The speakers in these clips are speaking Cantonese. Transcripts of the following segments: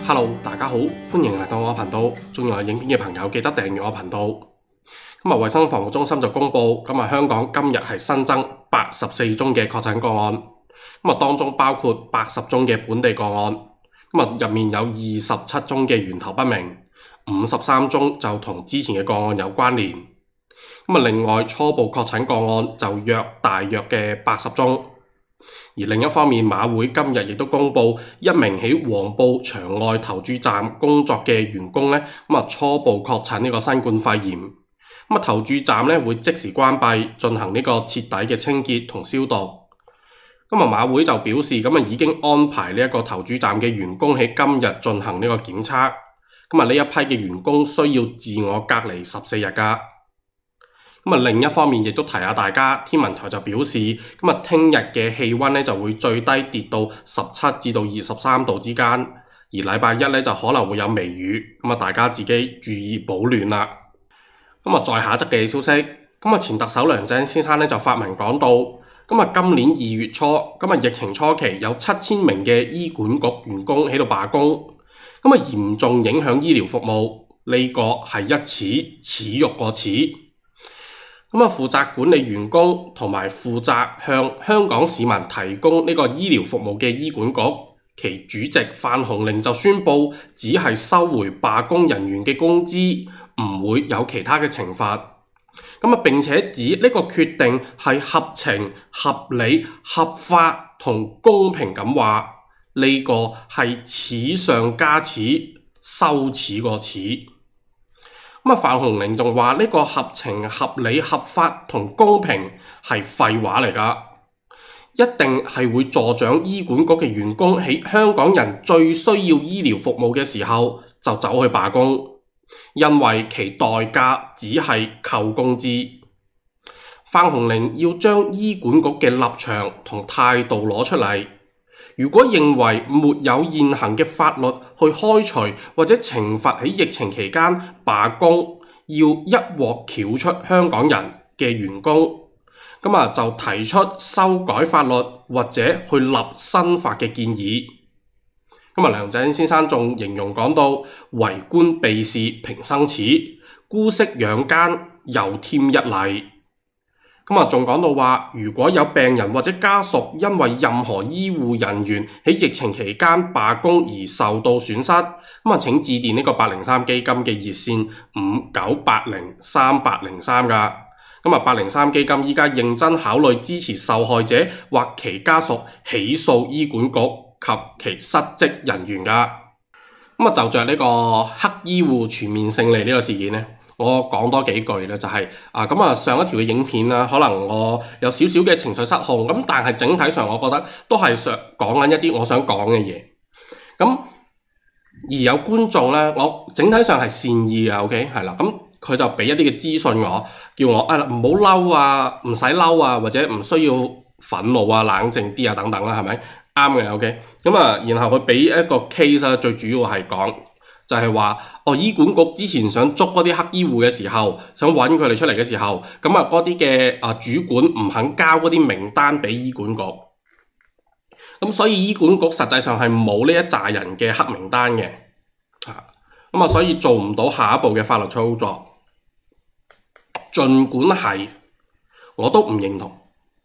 Hello，大家好，歡迎嚟到我頻道。中意我影片嘅朋友記得訂閱我頻道。咁啊，衛生防護中心就公布，香港今日係新增84宗嘅確診個案。當中包括80宗嘅本地個案。入面有27宗嘅源頭不明，53宗就同之前嘅個案有關聯。另外初步確診個案就大約嘅80宗。而另一方面，馬會今日亦都公布一名喺黃埔場外投注站工作嘅員工初步確診呢個新冠肺炎。投注站會即時關閉，進行呢個徹底嘅清潔同消毒。馬會就表示已經安排呢一個投注站嘅員工喺今日進行呢個檢測。呢一批嘅員工需要自我隔離14日㗎。另一方面亦都提下大家，天文台就表示，聽日嘅氣溫就會最低跌到17至到23度之間，而禮拜一就可能會有微雨，大家自己注意保暖啦。再下則嘅消息，前特首梁振英先生就發文講到，今年2月初，疫情初期有7000名嘅醫管局員工喺度罷工，嚴重影響醫療服務，呢個係一恥辱個恥。負責管理員工同埋負責向香港市民提供呢個醫療服務嘅醫管局，其主席范鴻齡就宣布，只係收回罷工人員嘅工資，唔會有其他嘅懲罰。並且指呢個決定係合情、合理、合法同公平咁話，呢個係恥上加恥，羞恥個恥。范鴻齡仲話呢個合情、合理、合法同公平係廢話嚟㗎，一定係會助長醫管局嘅員工喺香港人最需要醫療服務嘅時候就走去罷工，因為其代價只係扣工資。范鴻齡要將醫管局嘅立場同態度攞出嚟。如果認為沒有現行嘅法律去開除或者懲罰喺疫情期間罷工，要一鑊撬出香港人嘅員工，就提出修改法律或者去立新法嘅建議。梁振英先生仲形容講到，為官避事平生恥，姑息養奸又添一例。仲講到話，如果有病人或者家屬因為任何醫護人員喺疫情期間罷工而受到損失，請致電呢個803基金嘅熱線59803803㗎。803基金依家認真考慮支持受害者或其家屬起訴醫管局及其失職人員㗎。就着呢個黑醫護全面勝利呢個事件呢，我講多幾句咧，就係上一條嘅影片啦，可能我有少少嘅情緒失控，但係整體上我覺得都係想講緊一啲我想講嘅嘢。而有觀眾咧，我整體上係善意嘅，OK 係啦，佢就俾一啲嘅資訊我，叫我唔好嬲啊，唔使嬲啊，或者唔需要憤怒啊，冷靜啲啊等等啦，係咪啱嘅 OK？然後佢俾一個 case 啦，最主要係講。就係話，醫管局之前想捉嗰啲黑醫護嘅時候，想揾佢哋出嚟嘅時候，嗰啲嘅主管唔肯交嗰啲名單俾醫管局，所以醫管局實際上係冇呢一紮人嘅黑名單嘅，所以做唔到下一步嘅法律操作。儘管係，我都唔認同，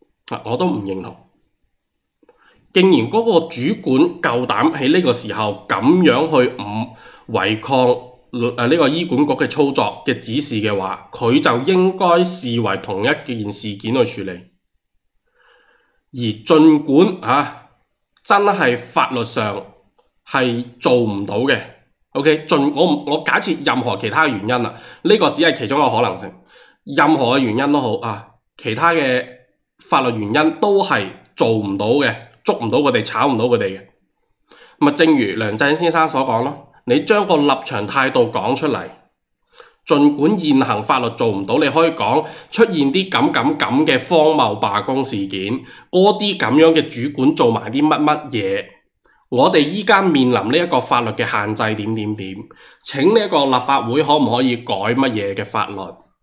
既然嗰個主管夠膽喺呢個時候咁樣去違抗呢個醫管局嘅操作嘅指示嘅話，佢就應該視為同一件事件去處理。而儘管真係法律上係做唔到嘅 ，OK， 我假設任何其他原因啦，呢個只係其中一個可能性。任何嘅原因都好其他嘅法律原因都係做唔到嘅，捉唔到佢哋，炒唔到佢哋嘅。正如梁振英先生所講咯。你將個立場態度講出嚟，儘管現行法律做唔到，你可以講出現啲咁嘅荒謬罷工事件，嗰啲咁樣嘅主管做埋啲乜嘢，我哋依家面臨呢一個法律嘅限制點，請呢一個立法會可唔可以改乜嘢嘅法律？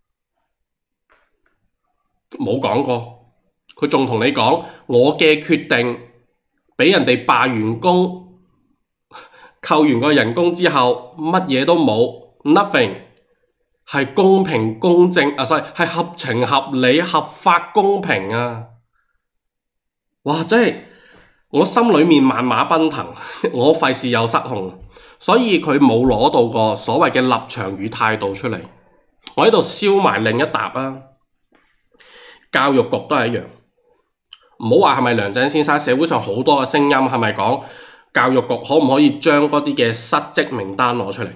冇講過，佢仲同你講我嘅決定俾人哋罷員工。 扣完個人工之後，乜嘢都冇 ，nothing， 係公平公正啊，sorry，係合情合理、合法公平啊！哇，真係我心裏面萬馬奔騰，我費事又失控，所以佢冇攞到個所謂嘅立場與態度出嚟。我喺度燒埋另一沓啊！教育局都係一樣，唔好話係咪梁振先生，社會上好多嘅聲音係咪講教育局可唔可以將嗰啲嘅失職名單攞出嚟？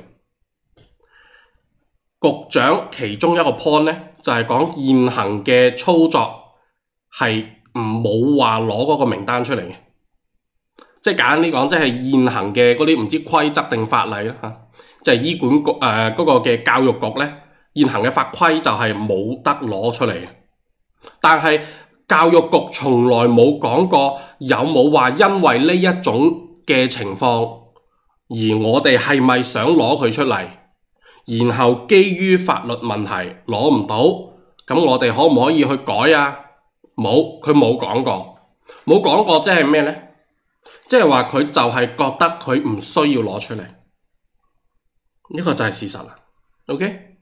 局長其中一個 point 呢，就係講現行嘅操作係冇話攞嗰個名單出嚟嘅，即係簡單啲講，即係現行嘅嗰啲唔知規則定法例啦嚇，即係醫管局嗰個嘅教育局呢，現行嘅法規就係冇得攞出嚟嘅。但係教育局從來冇講過有冇話因為呢一種嘅情況而我哋係咪想攞佢出嚟，然後基於法律問題攞唔到，咁我哋可唔可以去改啊？冇，佢冇講過，冇講過即係咩呢？即係話佢就係覺得佢唔需要攞出嚟，呢個就係事實啦。OK，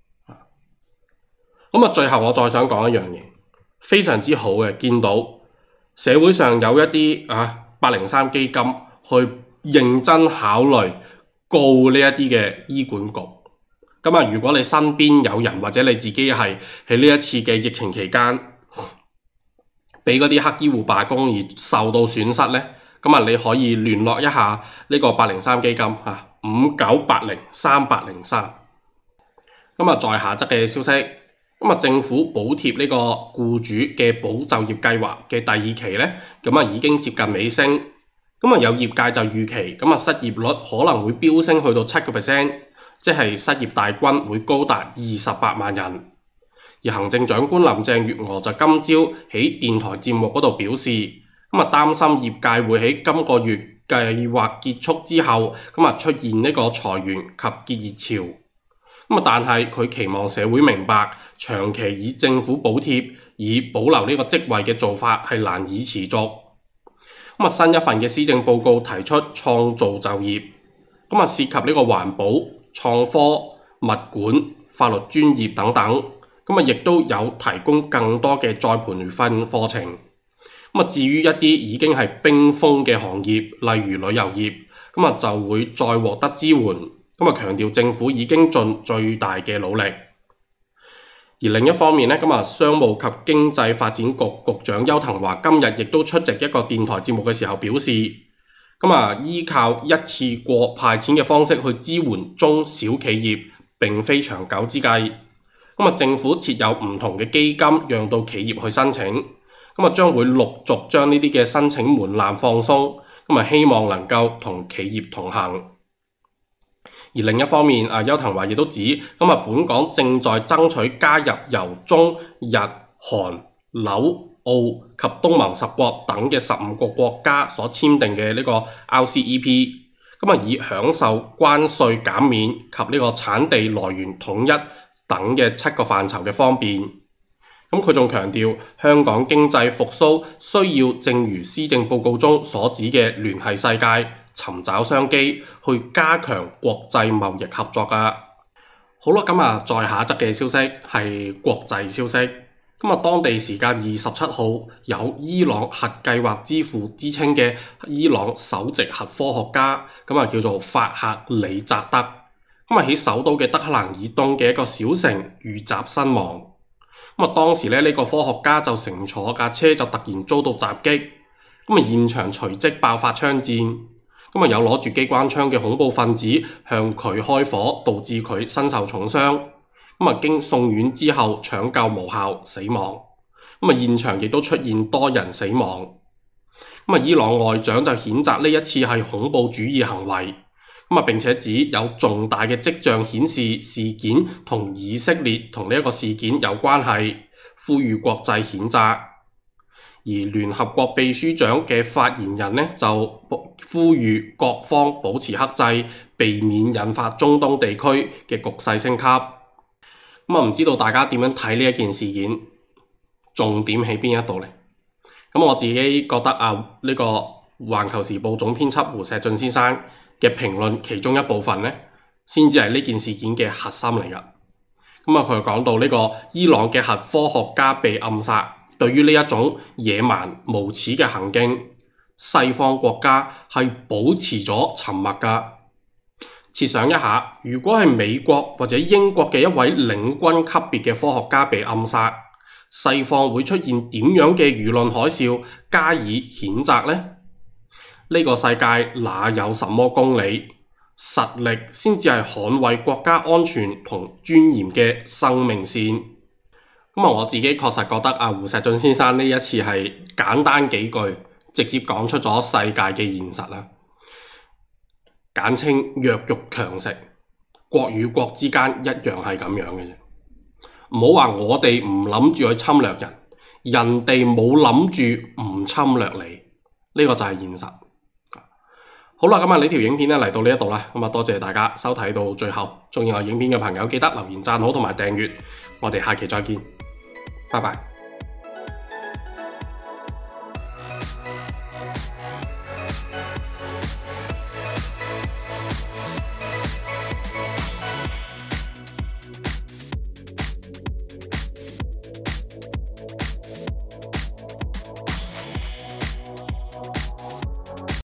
咁啊，最後我再想講一樣嘢，非常之好嘅，見到社會上有一啲803基金去認真考慮告呢一啲嘅醫管局。咁啊，如果你身邊有人或者你自己係喺呢一次嘅疫情期間俾嗰啲黑醫護罷工而受到損失呢，咁啊你可以聯絡一下呢個803基金59803803。咁啊，在下則嘅消息，咁啊政府補貼呢個僱主嘅保就業計劃嘅第二期呢，咁啊已經接近尾聲。咁啊有業界就預期，咁啊失業率可能會飆升去到7%，即係失業大軍會高達28萬人。而行政長官林鄭月娥就今朝喺電台節目嗰度表示，咁啊擔心業界會喺今個月計劃結束之後，咁啊出現呢個裁員及結業潮。咁啊，但係佢期望社會明白，長期以政府補貼以保留呢個職位嘅做法係難以持續。咁啊，新一份嘅施政報告提出創造就業，咁啊涉及呢個環保、創科、物管、法律專業等等。咁啊，亦都有提供更多嘅再培訓課程。咁啊，至於一啲已經係冰封嘅行業，例如旅遊業，咁啊就會再獲得支援。咁啊，強調政府已經盡最大嘅努力。而另一方面呢，咁啊，商務及經濟發展局局長邱騰華今日亦都出席一個電台節目嘅時候表示，咁啊，依靠一次過派錢嘅方式去支援中小企業並非長久之計。咁啊，政府設有唔同嘅基金，讓到企業去申請。咁啊，將會陸續將呢啲嘅申請門檻放鬆。咁啊，希望能夠同企業同行。而另一方面，邱騰華亦都指，咁啊，本港正在爭取加入由中日韓紐澳及東盟10國等嘅15個國家所簽訂嘅呢個 RCEP。咁啊，以享受關稅減免及呢個產地來源統一等嘅7個範疇嘅方便。咁佢仲強調，香港經濟復甦需要正如施政報告中所指嘅聯繫世界、尋找商機，去加強國際貿易合作㗎。好啦，咁啊，在下一則嘅消息係國際消息。咁啊，當地時間27號，有伊朗核計劃之父之稱嘅伊朗首席核科學家，咁啊叫做法赫里扎德。咁啊喺首都嘅德黑蘭以東嘅一個小城遇襲身亡。咁啊當時呢個科學家就乘坐架車就突然遭到襲擊，咁啊現場隨即爆發槍戰，咁啊有攞住機關槍嘅恐怖分子向佢開火，導致佢身受重傷。咁啊經送院之後搶救無效死亡。咁啊現場亦都出現多人死亡。咁啊伊朗外長就譴責呢一次係恐怖主義行為。咁啊，並且指有重大嘅跡象顯示事件同以色列同呢一個事件有關係，呼籲國際譴責。而聯合國秘書長嘅發言人呢，就呼籲各方保持克制，避免引發中東地區嘅局勢升級。咁啊，唔知道大家點樣睇呢一件事件？重點喺邊一度呢？咁我自己覺得呢個環球時報總編輯胡錫進先生嘅評論其中一部分呢，先至係呢件事件嘅核心嚟㗎。咁啊，佢又講到呢個伊朗嘅核科學家被暗殺，對於呢一種野蠻無恥嘅行徑，西方國家係保持咗沉默㗎。設想一下，如果係美國或者英國嘅一位領軍級別嘅科學家被暗殺，西方會出現點樣嘅輿論海嘯加以譴責呢？呢個世界哪有什麼公理？實力先至係捍衛國家安全同尊嚴嘅生命線。我自己確實覺得胡錫進先生呢一次係簡單幾句，直接講出咗世界嘅現實啦。簡稱弱肉強食，國與國之間一樣係咁樣嘅啫。唔好話我哋唔諗住去侵略人，人哋冇諗住唔侵略你，呢個就係現實。好啦，咁呢條影片嚟到呢一度啦，多謝大家收睇到最後。鍾意我影片嘅朋友記得留言讚好同埋訂閱，我哋下期再見，拜拜。